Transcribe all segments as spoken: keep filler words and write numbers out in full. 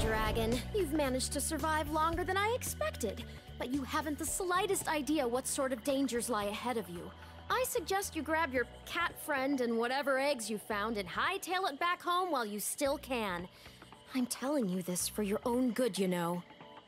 Dragon. You've managed to survive longer than I expected, but you haven't the slightest idea what sort of dangers lie ahead of you. I suggest you grab your cat friend and whatever eggs you found and hightail it back home while you still can. I'm telling you this for your own good, you know.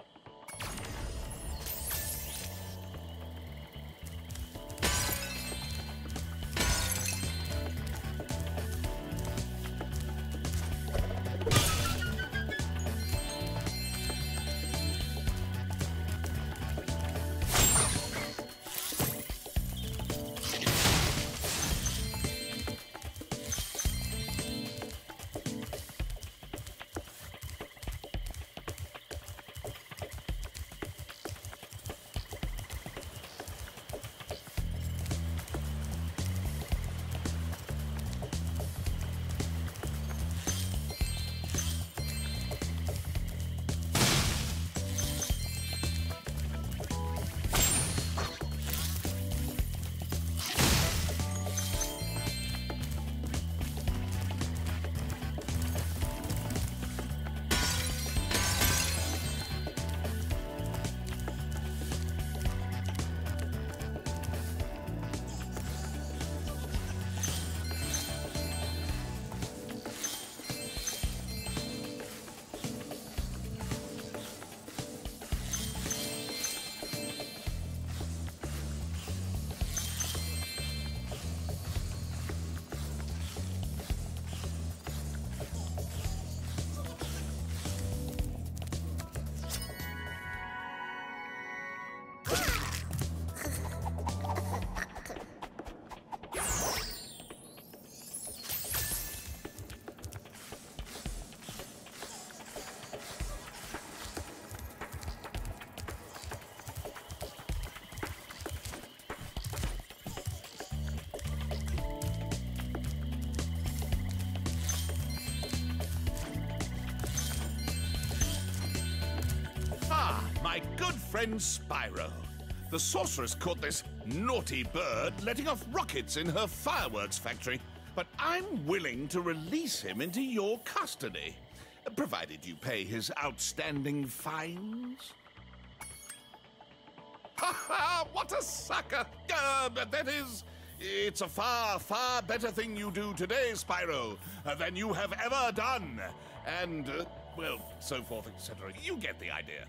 My good friend Spyro. The sorceress caught this naughty bird letting off rockets in her fireworks factory, but I'm willing to release him into your custody, provided you pay his outstanding fines. Ha ha! What a sucker! Uh, that is, it's a far, far better thing you do today, Spyro, uh, than you have ever done. And, uh, well, so forth, et cetera. You get the idea.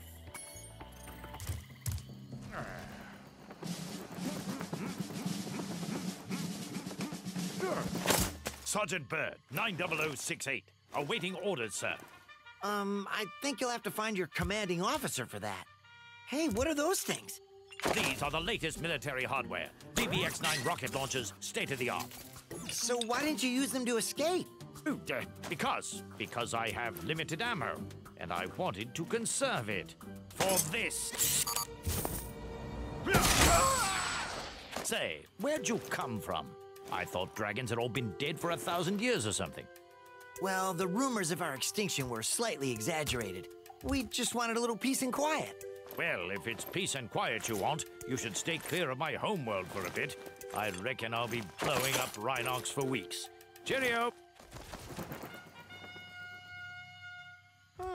Sergeant Byrd, nine zero zero six eight. Awaiting orders, sir. Um, I think you'll have to find your commanding officer for that. Hey, what are those things? These are the latest military hardware. B B X nine rocket launchers, state-of-the-art. So why didn't you use them to escape? Ooh, uh, because. Because I have limited ammo, and I wanted to conserve it. For this. Say, where'd you come from? I thought dragons had all been dead for a thousand years or something. Well, the rumors of our extinction were slightly exaggerated. We just wanted a little peace and quiet. Well, if it's peace and quiet you want, you should stay clear of my homeworld for a bit. I reckon I'll be blowing up Rhinox for weeks. Cheerio! Huh.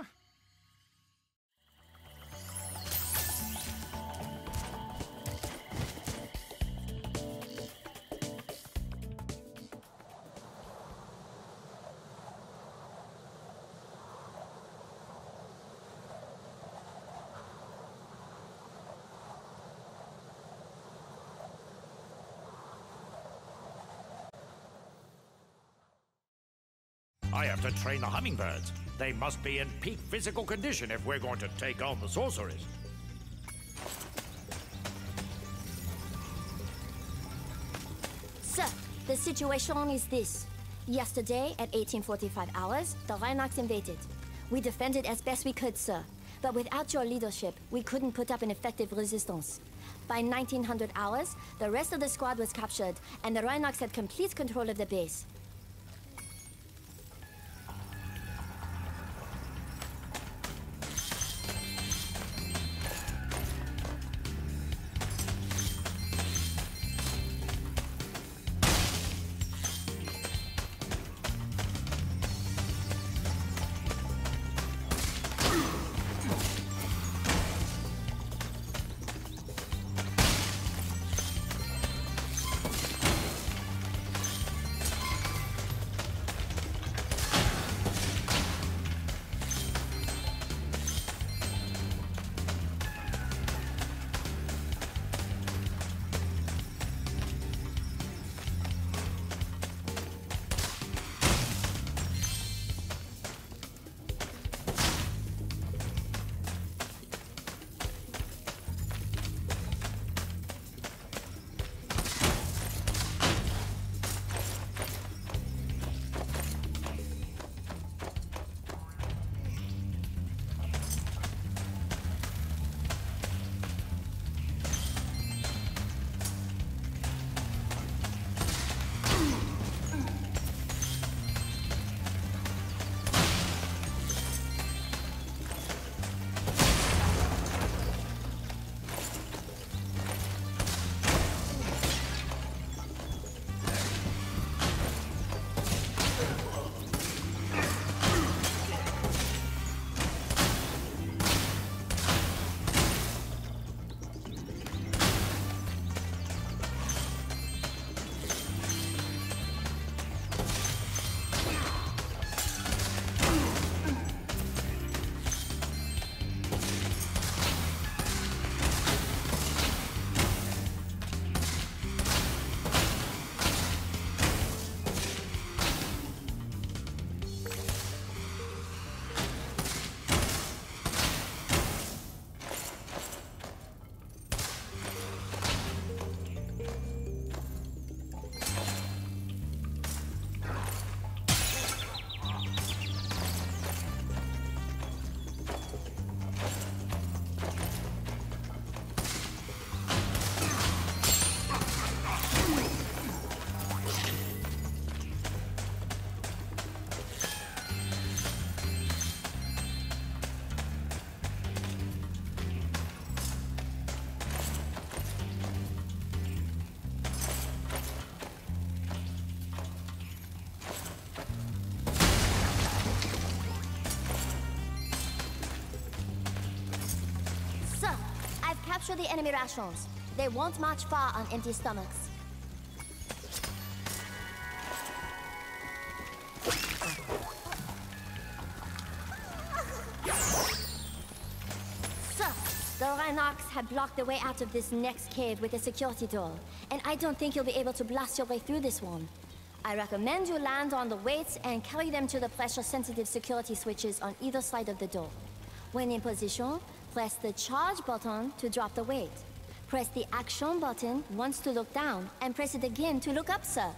I have to train the hummingbirds. They must be in peak physical condition if we're going to take on the sorceress. Sir, the situation is this. Yesterday, at eighteen forty-five hours, the Rhinox invaded. We defended as best we could, sir. But without your leadership, we couldn't put up an effective resistance. By nineteen hundred hours, the rest of the squad was captured, and the Rhinox had complete control of the base. Capture the enemy rations. They won't march far on empty stomachs. Sir, the Rhinox have blocked the way out of this next cave with a security door, and I don't think you'll be able to blast your way through this one. I recommend you land on the weights and carry them to the pressure-sensitive security switches on either side of the door. When in position, press the charge button to drop the weight. Press the action button once to look down, and press it again to look up, sir.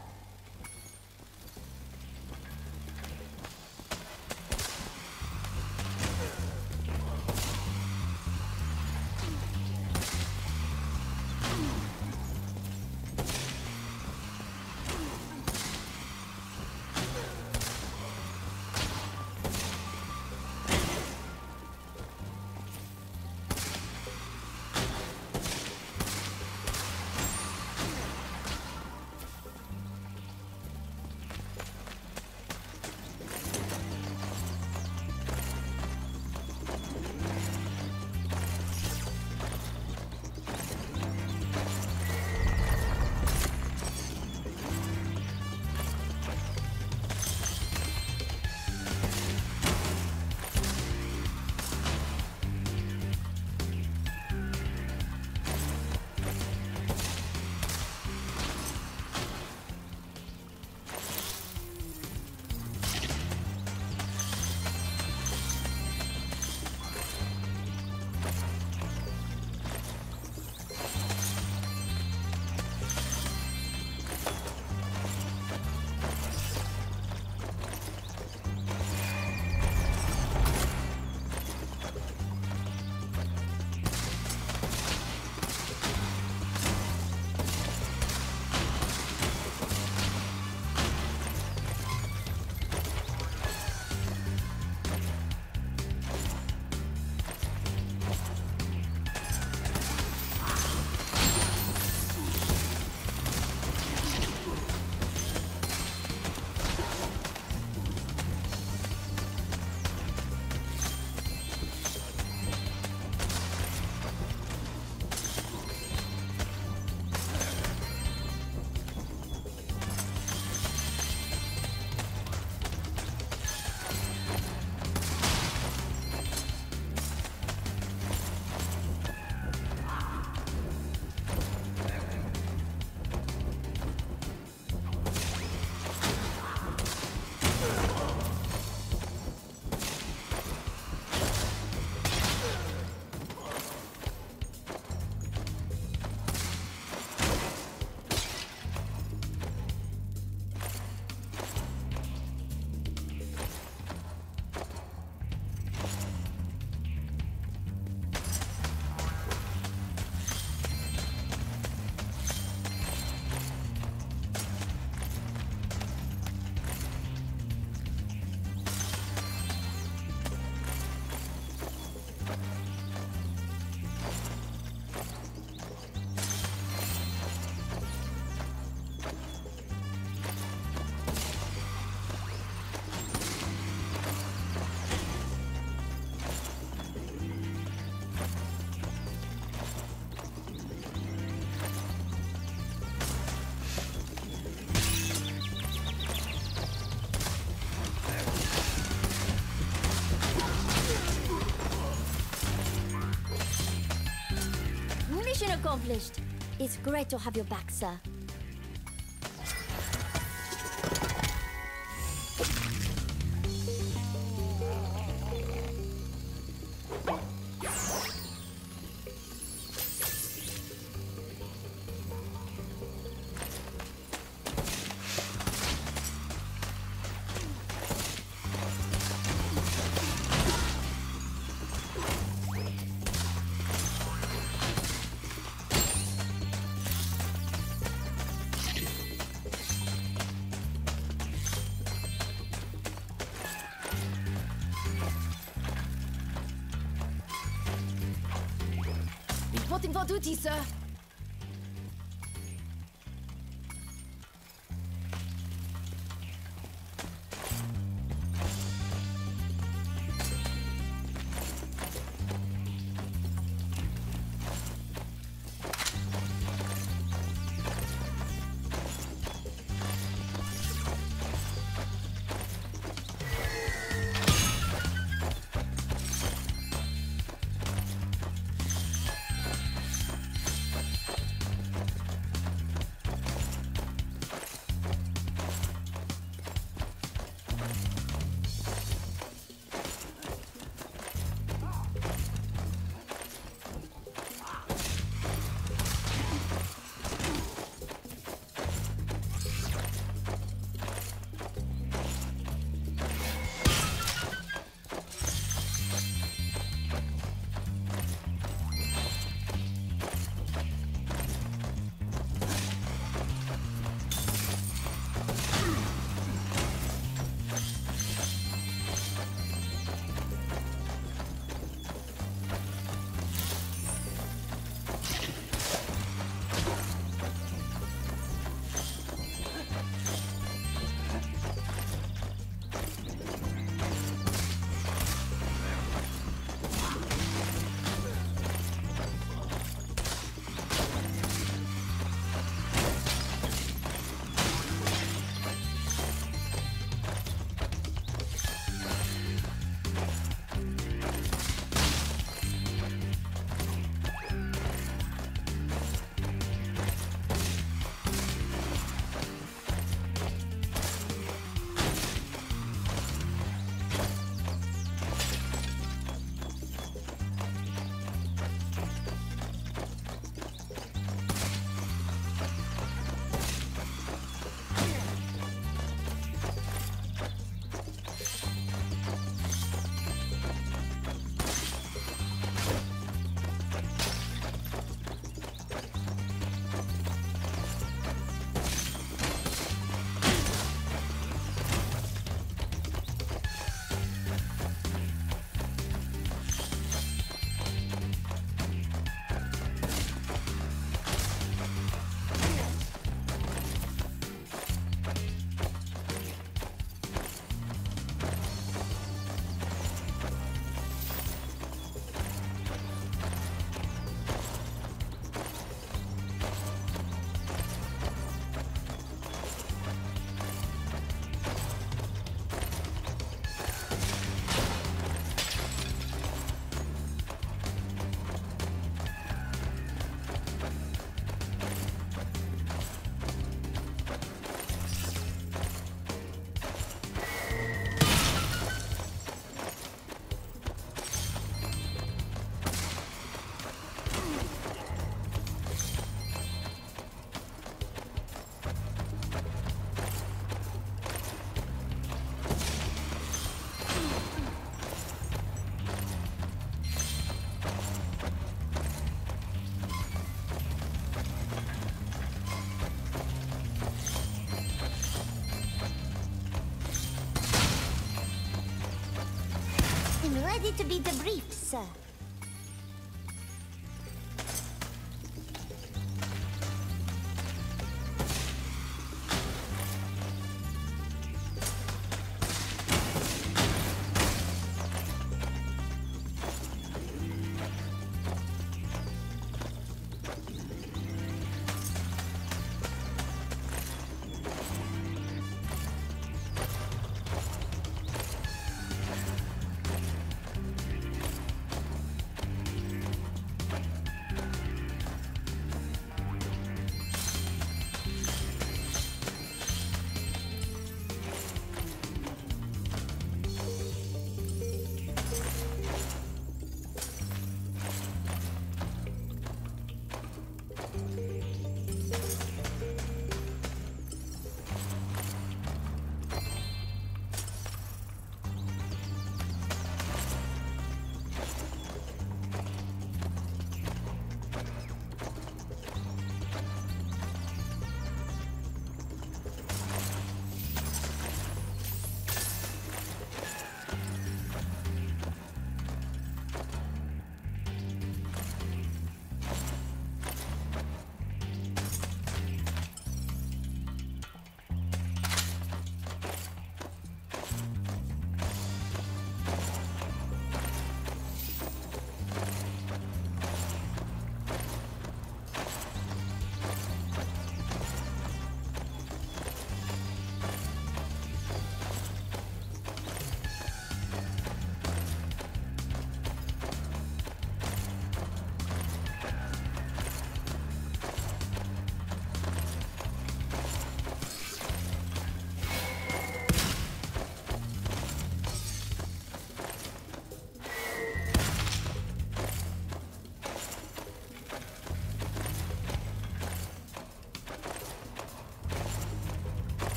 Mission accomplished. It's great to have you back, sir. Reporting for duty, sir. to be debriefed, sir.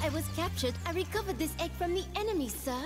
I was captured, I recovered this egg from the enemy, sir.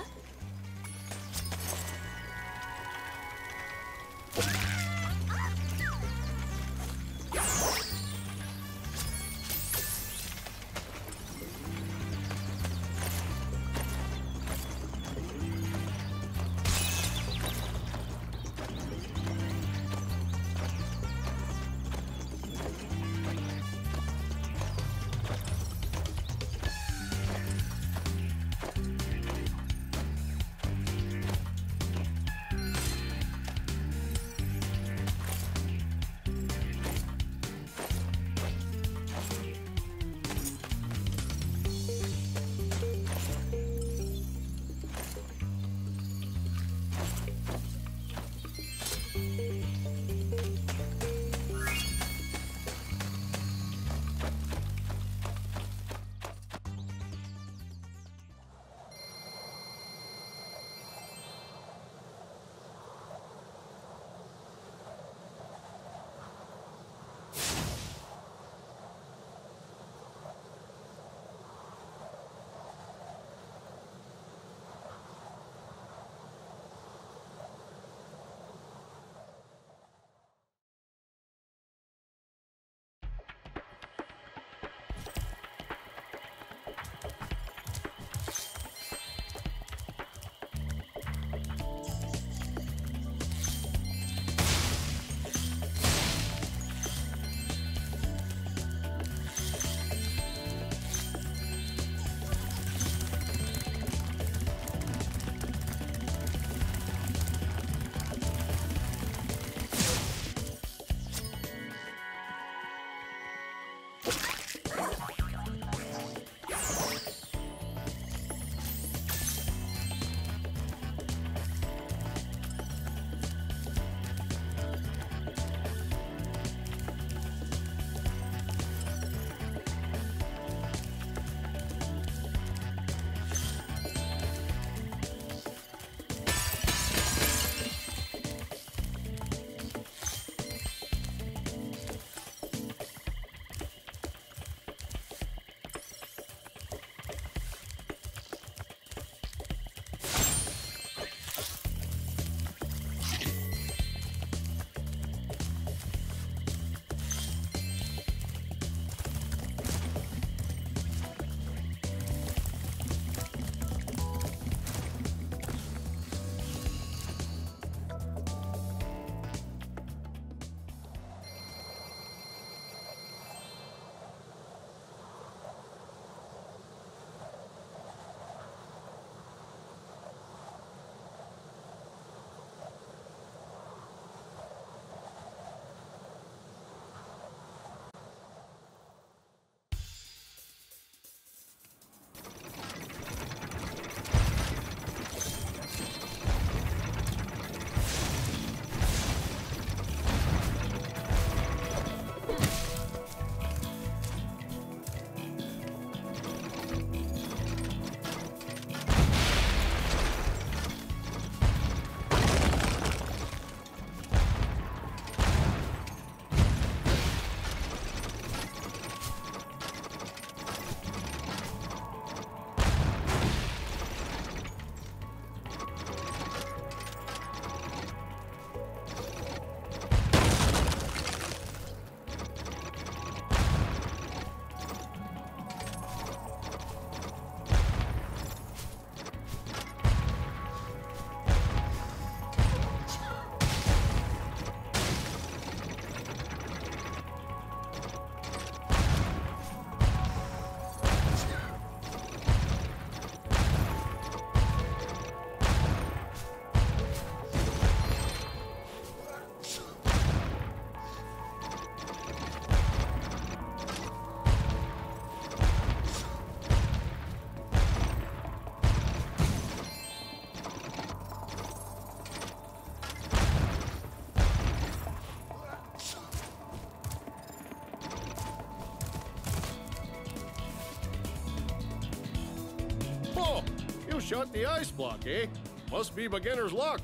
Shut the ice block, eh? Must be beginner's luck.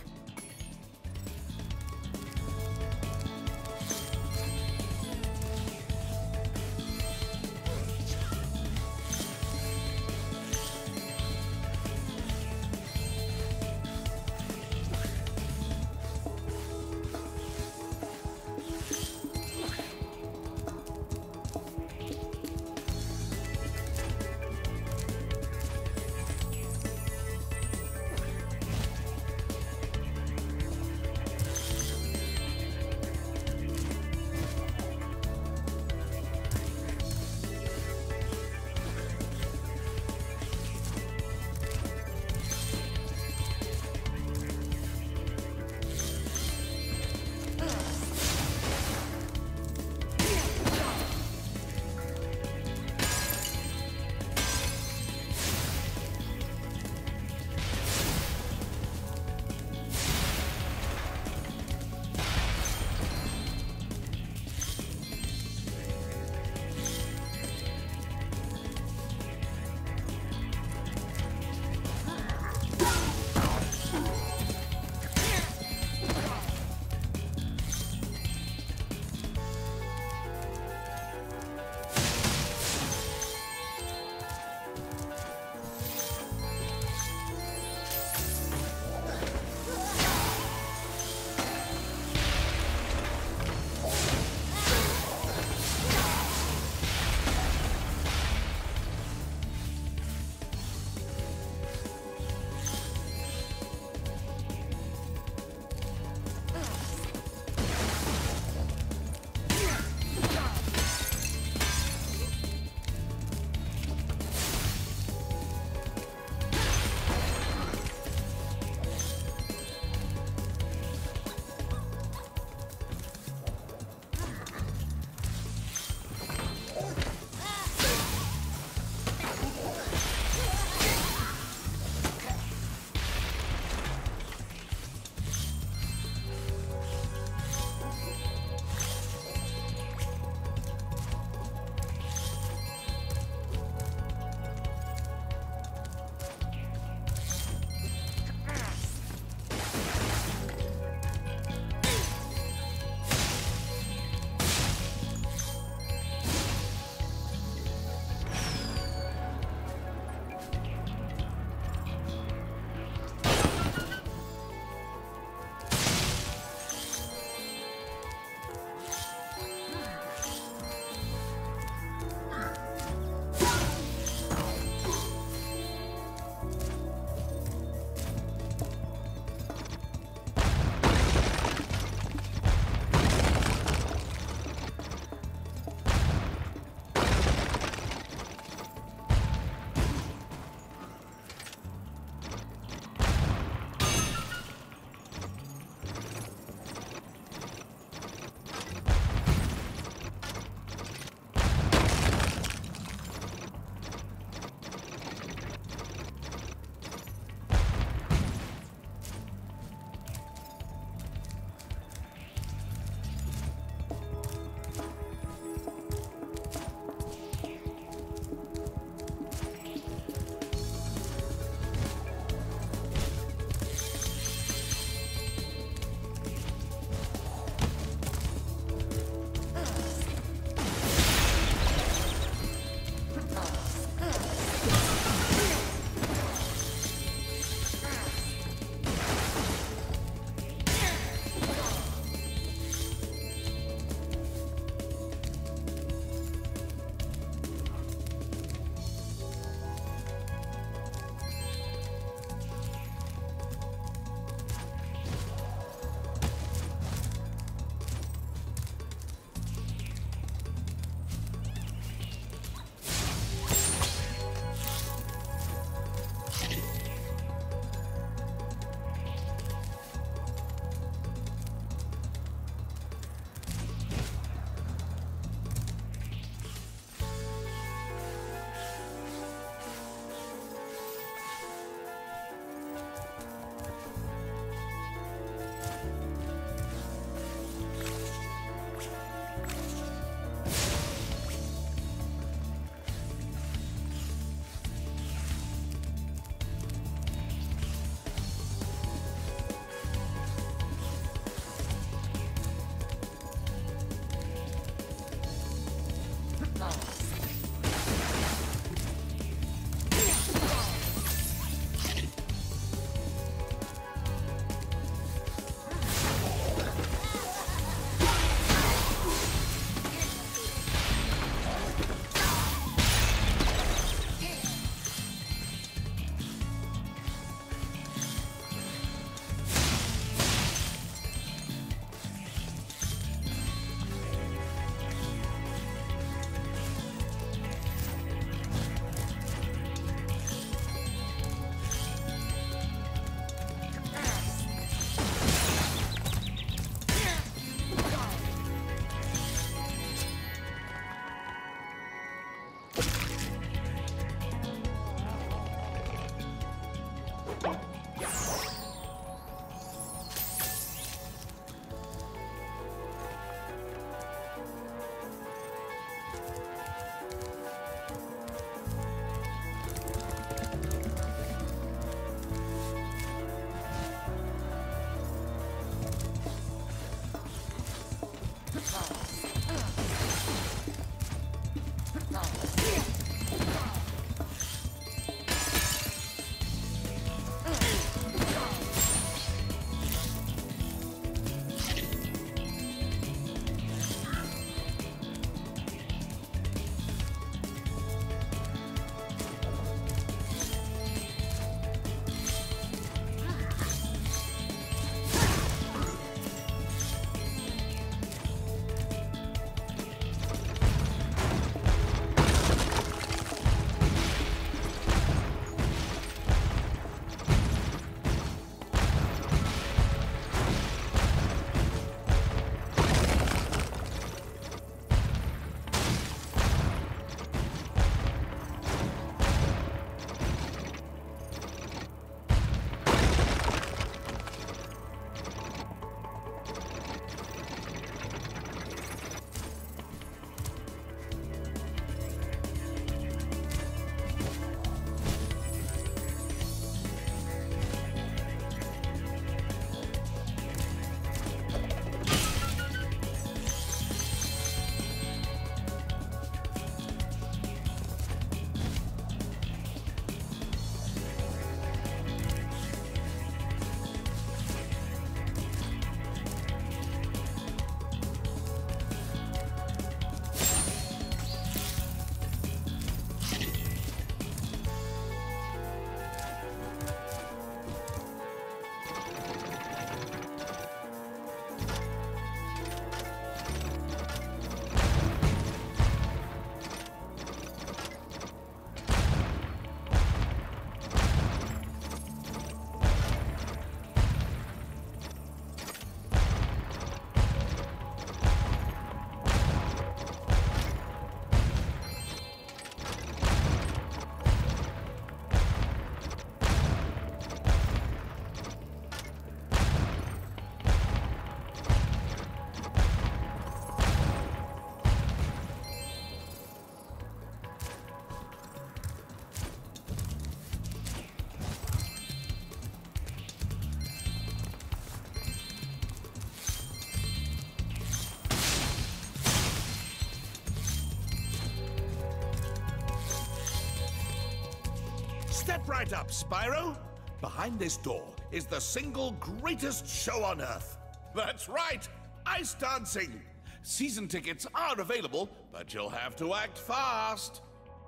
Step right up, Spyro. Behind this door is the single greatest show on Earth. That's right, ice dancing. Season tickets are available, but you'll have to act fast.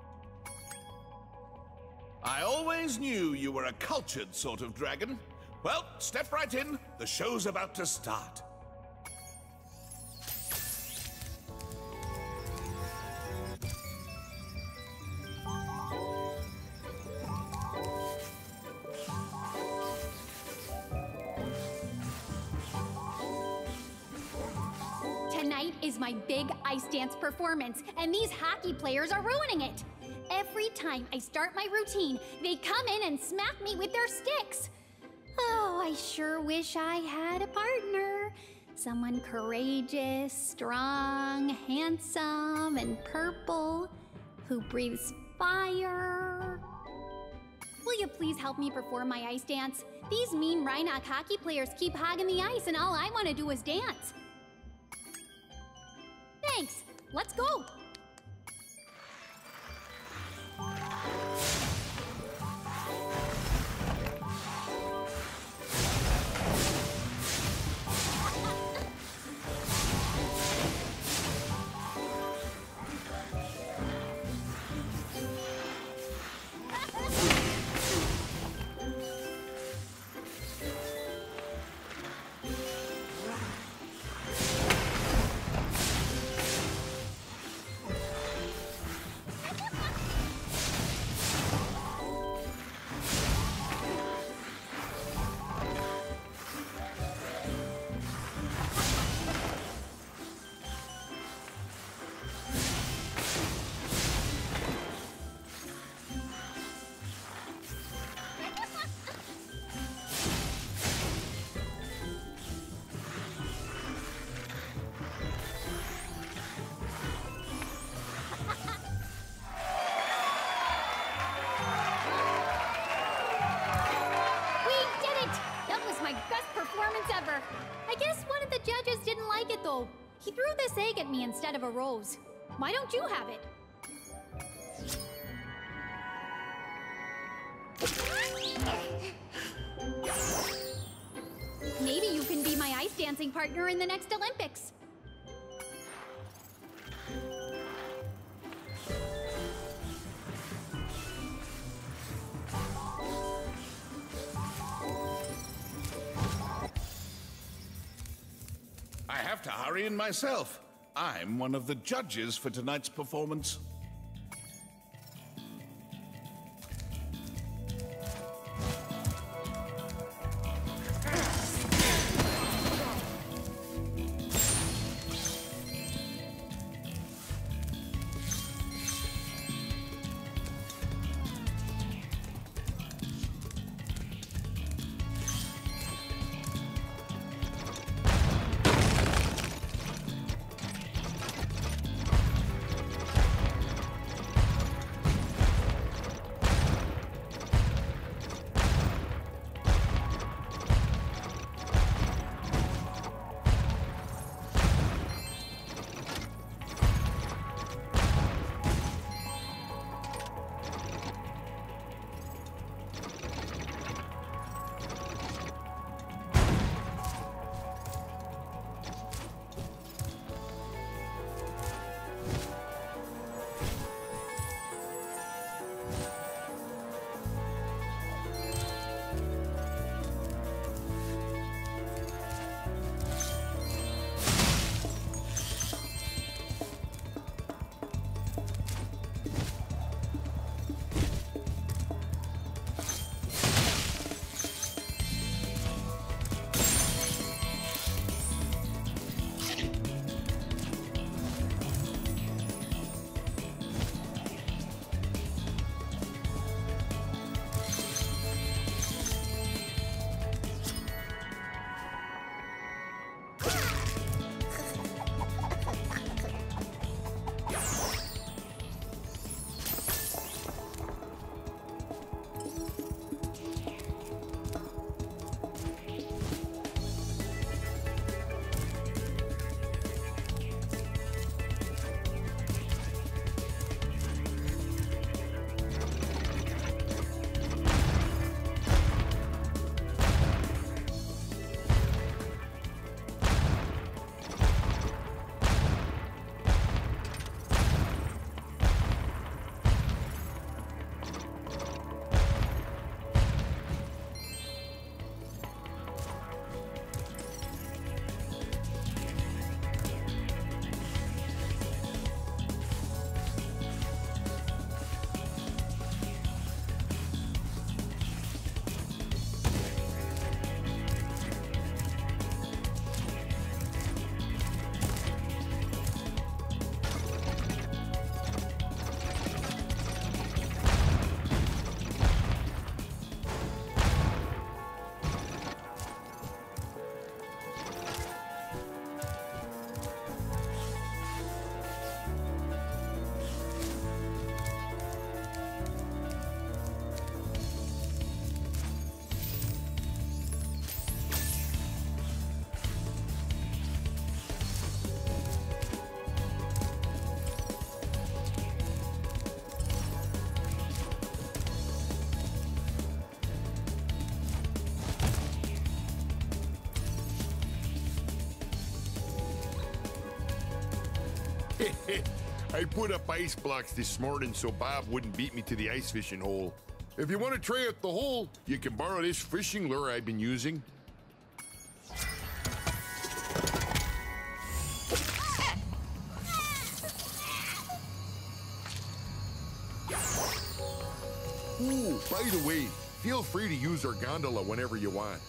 I always knew you were a cultured sort of dragon. Well, step right in. The show's about to start. Tonight is my big ice dance performance, and these hockey players are ruining it. Every time I start my routine, they come in and smack me with their sticks. Oh, I sure wish I had a partner. Someone courageous, strong, handsome, and purple, who breathes fire. Will you please help me perform my ice dance? These mean Rhinoc hockey players keep hogging the ice, and all I want to do is dance. Thanks. Let's go. I guess one of the judges didn't like it, though. He threw this egg at me instead of a rose. Why don't you have it? Maybe you can be my ice dancing partner in the next Olympics. I have to hurry in myself. I'm one of the judges for tonight's performance. I put up ice blocks this morning so Bob wouldn't beat me to the ice fishing hole. If you want to try out the hole, you can borrow this fishing lure I've been using. Ooh, by the way, feel free to use our gondola whenever you want.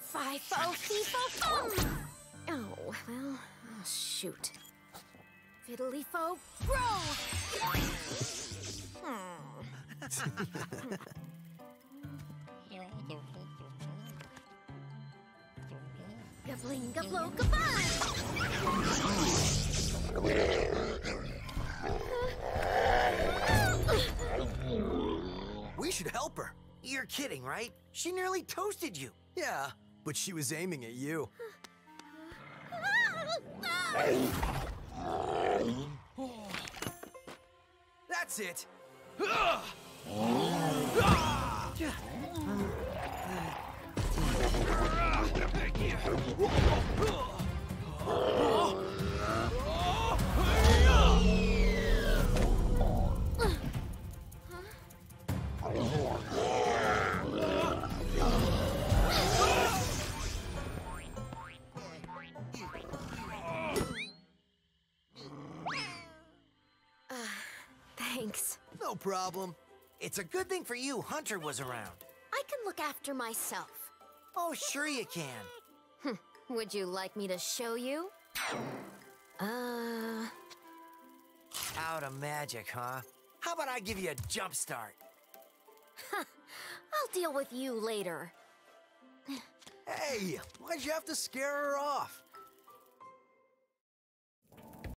Fi-fo, fee-fo, fum! Oh, well, oh, shoot. Fiddly-fo, grow! Gabling, gablo, goodbye! We should help her. You're kidding, right? She nearly toasted you. Yeah, but she was aiming at you. That's it. Thanks. No problem. It's a good thing for you Hunter was around. I can look after myself. Oh, sure you can. Would you like me to show you? Uh... Out of magic, huh? How about I give you a jump start? I'll deal with you later. Hey, why'd you have to scare her off?